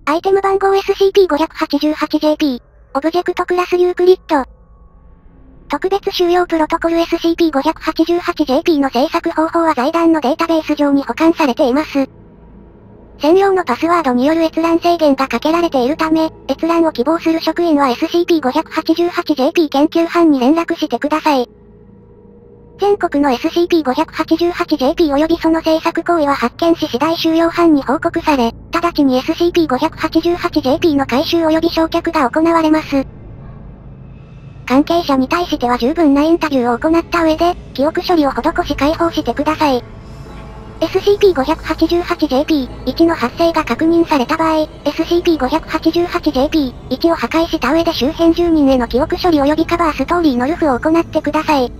アイテム番号 SCP-588JP。オブジェクトクラスユークリッド。特別収容プロトコル SCP-588JP の制作方法は財団のデータベース上に保管されています。専用のパスワードによる閲覧制限がかけられているため、閲覧を希望する職員は SCP-588JP 研究班に連絡してください。全国の SCP-588JP 及びその制作行為は発見し次第収容班に報告され、直ちに SCP-588JP の回収及び焼却が行われます。関係者に対しては十分なインタビューを行った上で、記憶処理を施し解放してください。SCP-588JP-1 の発生が確認された場合、SCP-588JP-1 を破壊した上で周辺住人への記憶処理及びカバーストーリーのルフを行ってください。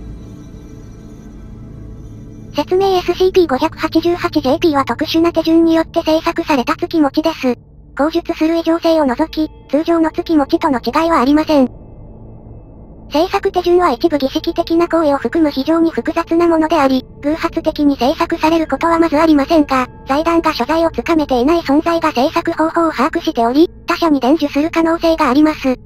説明 SCP-588JP は特殊な手順によって制作された月持ちです。口述する異常性を除き、通常の月持ちとの違いはありません。制作手順は一部儀式的な行為を含む非常に複雑なものであり、偶発的に制作されることはまずありませんが、財団が所在をつかめていない存在が制作方法を把握しており、他者に伝授する可能性があります。詳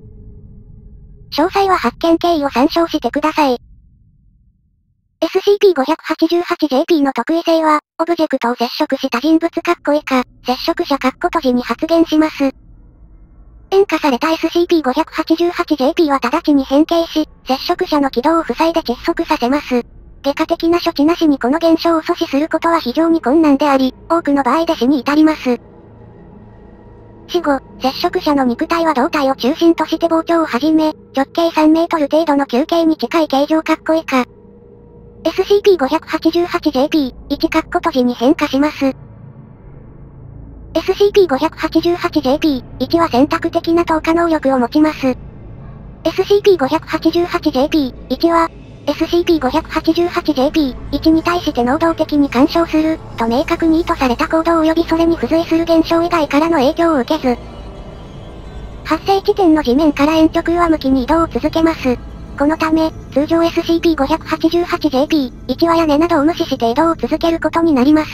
細は発見経緯を参照してください。SCP-588JP の特異性は、オブジェクトを接触した人物以下、接触者閉じに発現します。変化された SCP-588JP は直ちに変形し、接触者の軌道を塞いで窒息させます。外科的な処置なしにこの現象を阻止することは非常に困難であり、多くの場合で死に至ります。死後、接触者の肉体は胴体を中心として膨張を始め、直径3メートル程度の球形に近い形状以下。SCP-588JP-1 に変化します。SCP-588JP-1 は選択的な投下能力を持ちます。SCP-588JP-1 は、SCP-588JP-1 に対して能動的に干渉する、と明確に意図された行動及びそれに付随する現象以外からの影響を受けず、発生地点の地面から円直上向きに移動を続けます。このため、通常 SCP-588JP-1 は屋根などを無視して移動を続けることになります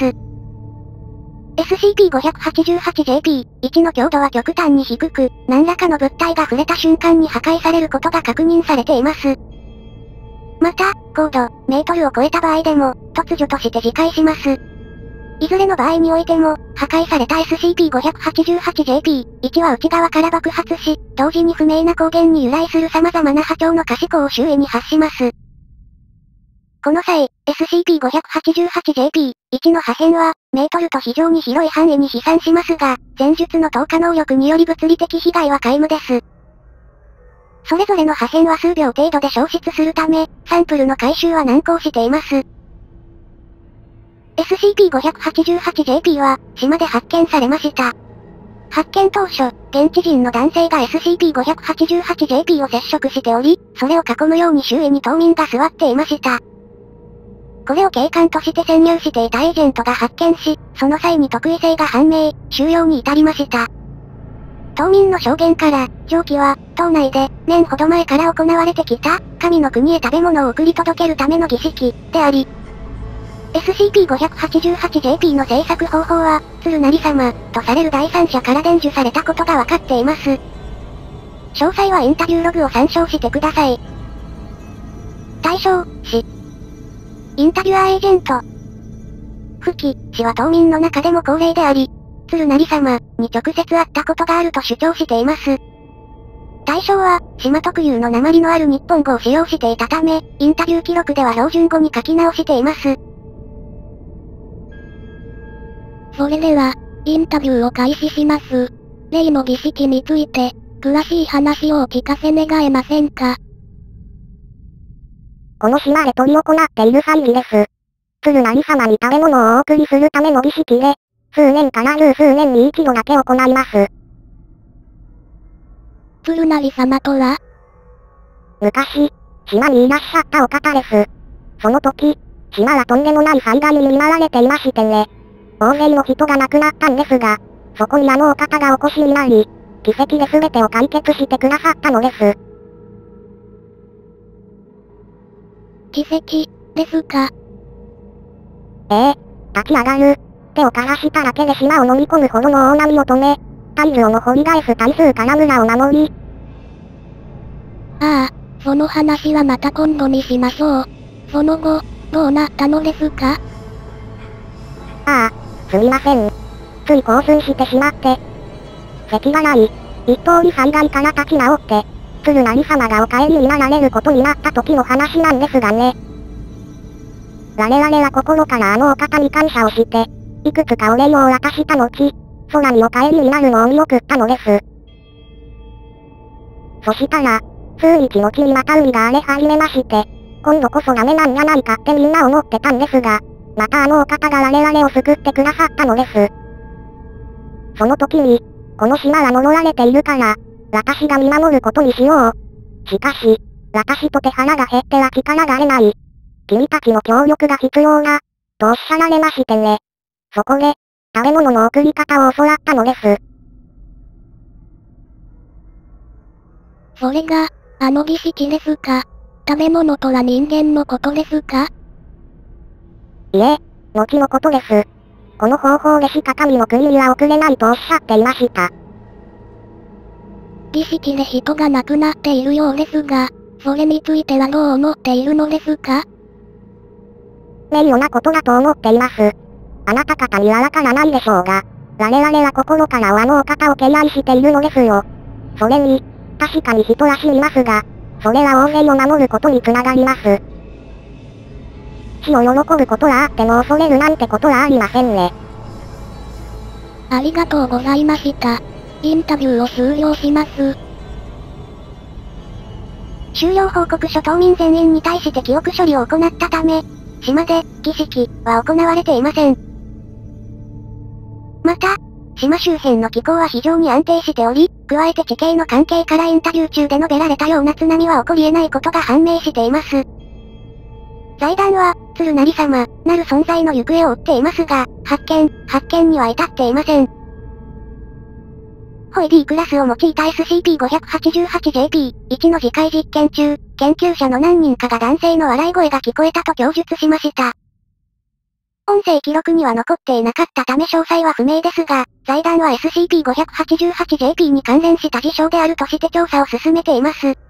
。SCP-588JP-1 の強度は極端に低く、何らかの物体が触れた瞬間に破壊されることが確認されています。また、高度、メートルを超えた場合でも、突如として自壊します。いずれの場合においても、破壊された SCP-588JP-1 は内側から爆発し、同時に不明な光源に由来する様々な波長の可視光を周囲に発します。この際、SCP-588JP-1 の破片は、メートルと非常に広い範囲に飛散しますが、前述の投下能力により物理的被害は皆無です。それぞれの破片は数秒程度で消失するため、サンプルの回収は難航しています。SCP-588JP は、島で発見されました。発見当初、現地人の男性が SCP-588JP を接触しており、それを囲むように周囲に島民が座っていました。これを警官として潜入していたエージェントが発見し、その際に特異性が判明、収容に至りました。島民の証言から、上記は、島内で、年ほど前から行われてきた、神の国へ食べ物を送り届けるための儀式、であり、SCP-588JP の制作方法は、鶴成様、とされる第三者から伝授されたことがわかっています。詳細はインタビューログを参照してください。対象、死。インタビュアーエージェント。不起、死は島民の中でも高齢であり、鶴成様、に直接会ったことがあると主張しています。対象は、島特有の訛りのある日本語を使用していたため、インタビュー記録では標準語に書き直しています。 それでは、インタビューを開始します。例の儀式について、詳しい話をお聞かせ願えませんか？ この島で執り行っている祭儀です。鶴成様に食べ物をお送りするための儀式で、数年から数年に一度だけ行います。 鶴成様とは？ 昔、島にいらっしゃったお方です。その時、島はとんでもない災害に見舞われていましてね。大勢の人が亡くなったんですが、そこにあのお方がお越しになり、奇跡で全てを解決してくださったのです。 奇跡、ですか？ 立ち上がる。手をかざしただけで島を飲み込むほどの大波を止め、 炭樹をの掘り返す単数から村を守り。 ああ、その話はまた今度にしましょう。その後、どうなったのですか？ ああ、すみません。つい興奮してしまって。関がない。一通り山岸から立ち直って、鶴成様がお帰りになられることになった時の話なんですがね。我々は心からあのお方に感謝をして、いくつかお礼を渡した後、空にお帰りになるのを見送ったのです。そしたら、数日後にまた海が荒れ始めまして、今度こそダメなんじゃないかってみんな思ってたんですが、またあのお方が我々を救ってくださったのです。その時に、この島は呪われているから、私が見守ることにしよう。しかし、私とて腹が減っては力が得ない。君たちの協力が必要だ、とおっしゃられましてね。そこで、食べ物の送り方を教わったのです。 それが、あの儀式ですか？食べ物とは人間のことですか？ いえ、後のことです。この方法でしか神の国には送れないとおっしゃっていました。 儀式で人が亡くなっているようですが、それについてはどう思っているのですか？ 名誉なことだと思っています。あなた方にはわからないでしょうが、我々は心からあのお方を敬愛しているのですよ。それに、確かに人は死にますが、それは大勢を守ることにつながります。死を喜ぶことはあっても恐れるなんてことはありませんね。 ありがとうございました。インタビューを終了します。 終了報告書島民全員に対して記憶処理を行ったため、島で、儀式は行われていません。また、島周辺の気候は非常に安定しており、加えて地形の関係からインタビュー中で述べられたような津波は起こり得ないことが判明しています。財団は、鶴成様、なる存在の行方を追っていますが、発見には至っていません。ホイ D クラスを用いた SCP-588JP-1 の次回実験中、研究者の何人かが男性の笑い声が聞こえたと供述しました。音声記録には残っていなかったため詳細は不明ですが、財団は SCP-588JP に関連した事象であるとして調査を進めています。